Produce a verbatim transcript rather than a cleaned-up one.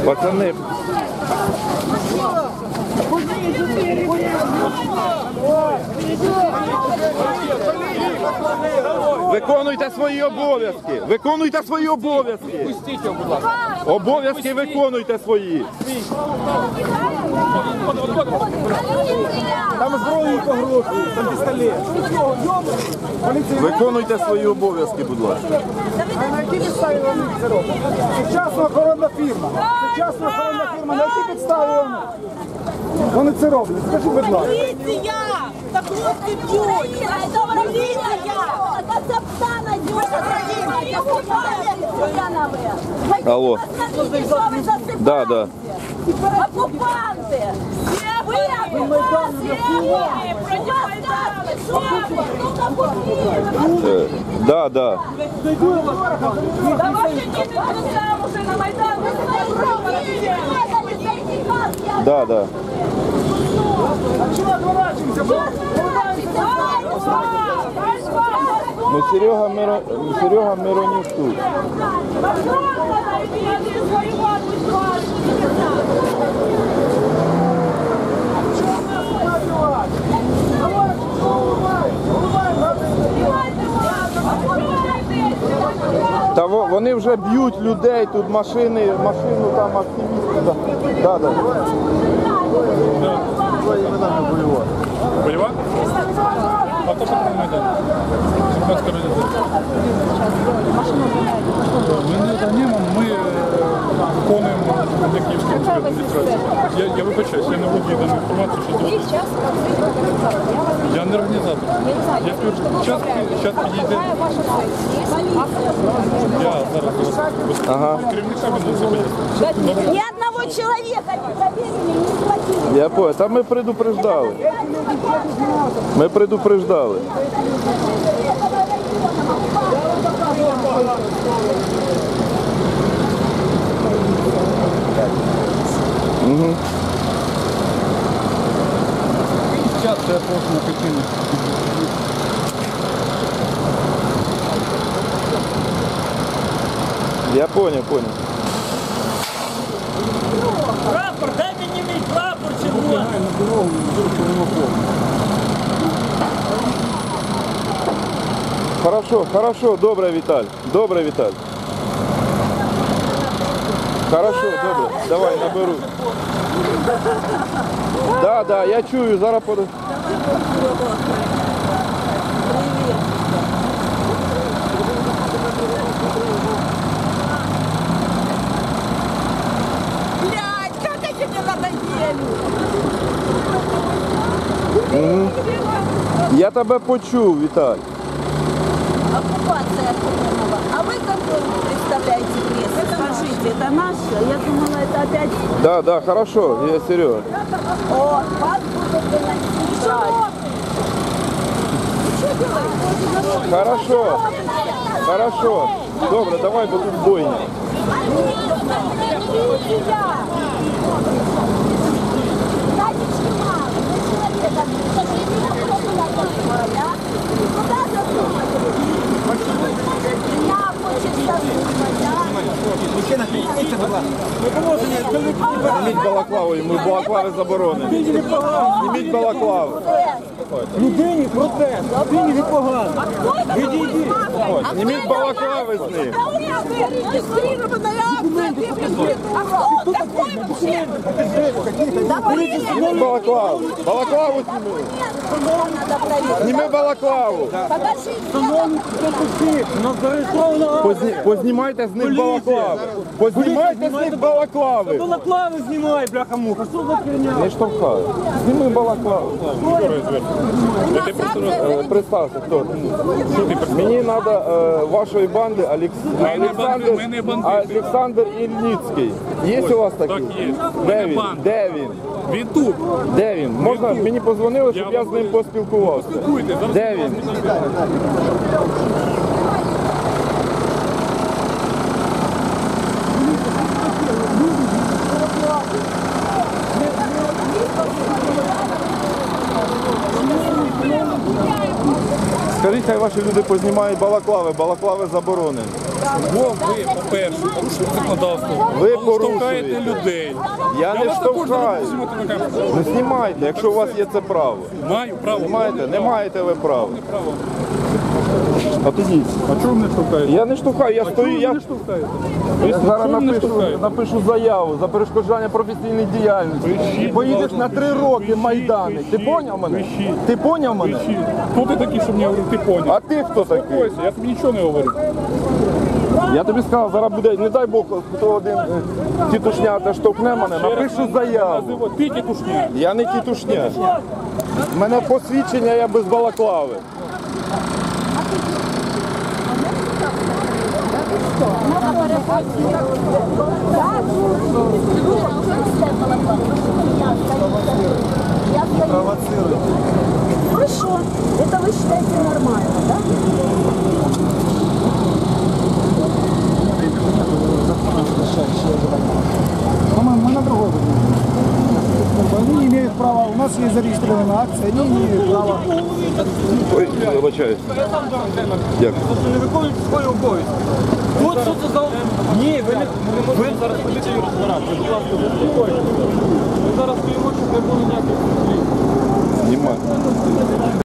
Пацани. Виконуйте свої обов'язки. Виконуйте свої обов'язки. Обов'язки виконуйте свої. Там зброю погрожують, там пістолет. Виконуйте свої обов'язки, будь ласка. А на які підставі вони це роблять? Сучасна охоронна фірма. Сучасна охоронна фірма, на які підставі вони? Вони це роблять. Скажи, будь ласка. Поліція! Так хлопці б'ють! Поліція! Кацапстана дюша! Алло. Да, да. Окупанти! Ви! Е, Да, да. Давайте дітям уже на Майдан! Да, да. А чого отворачуємося? Ну, Серега, Миро... Серега Миронюк тут. Та во- вони вже б'ють людей, тут машини, машину там активісти. Да, да. Болівар? Автопатрульний майдан. Черкаська організація. Ми не даємо, ми е, виконуємо для Київської міської адміністрації. Я, я вибачаюсь, я не володію даною інформацією, що зробити. Я не організатор. Я скажу, час, час підійде. Я зараз без Ага. керівника він не поясню. Ни одного человека не проверили, не схватили. Я понял. Та ми предупреждали. Ми предупреждали. Угу. Час я прошу на причині. Я понял, понял. Прапор, дай мені мій прапор червоний. Хорошо, хорошо, добре, Віталь. Добре, Віталь. Хорошо, добре. Давай, наберу. Да, да, я чую, зараз под... Блядь, как эти мне надоели? Мгм. Я тебе почув, Віталь. Оккупация охранного. А вы какой представляете пресс? Скажите, это наше? Я думала, это опять... Да, да, хорошо, я Серега. О, вас будут выносить. Что? Что делаете? Хорошо, хорошо. Добре, давай, бо тут бойня. Зніміть балаклаву, йому балаклави заборонені. Зніміть балаклаву. Людині протест, людині непогано. Відійдіть. Зніміть балаклави з них. Зніміть балаклаву. Балаклаву зніми. Зніми балаклаву. Позні... Познімайте з них балаклави. Познімайте з них балаклави. Балаклави знімай, бляха-муха. Що за херня? Не штовхай. Зніми балаклаву. Ти просто роз... Е, Представся, хто? Мені треба вашої банди Алекс... Ми не Олександр... банди, ми не бандити. Олександр Ільницький. Є у вас такий? Так, є. Ми Де не він? банди. Де він? Він тут. Де він? Можна? тут. Мені позвонили, щоб Я я з ним поспілкувався. Поспілкуйтесь, зараз Де він? Скажіть, хай ваші люди познімають балаклави, балаклави заборонені. Бо ви, по-перше, порушуєте законодавство. Ви штовхаєте порушуєте. людей. Я не вас також штовхаю. не буду знімати на камеру. Не знімайте, якщо у вас є це право. Маю право. Не маєте, не маєте ви права. Право. А тоді. А чого ви не штовхаєте? Я не штовхаю, я стою, я, не штовхаєте? я зараз Чого ви не напишу, штовхаєте? напишу заяву за перешкоджання професійної діяльності. Пишіть, Поїдеш ладно, на три пишіть, роки пишіть, Майдани. Ти пишіть, поняв мене? пишіть. Ти поняв мене? Кричіть. Хто ти такий, щоб мені говорити, ти поняв? А ти хто такий? Спокойся, я тобі нічого не говорю. Я тобі сказав, зараз буде, не дай Бог, хто один е, тітушнята штовхне мене, напишу заяву. Називо, ти тітушня. Я не тітушня. У мене посвідчення, я без балаклави. Хорошо. Это вы считаете нормально, да? По-моему, мы на другой будем. Они имеют право, у нас есть зарегистрированная акция, они не имеют права. Ой, вибачаюсь. Дякую. Не виконують свої обов'язки. Тут що це за... Ні, ви не... Ви зараз поліцію розбирати. Будь ласка, заспокойтесь. Ми зараз стоїмо, щоб не було ніяких... Знімай.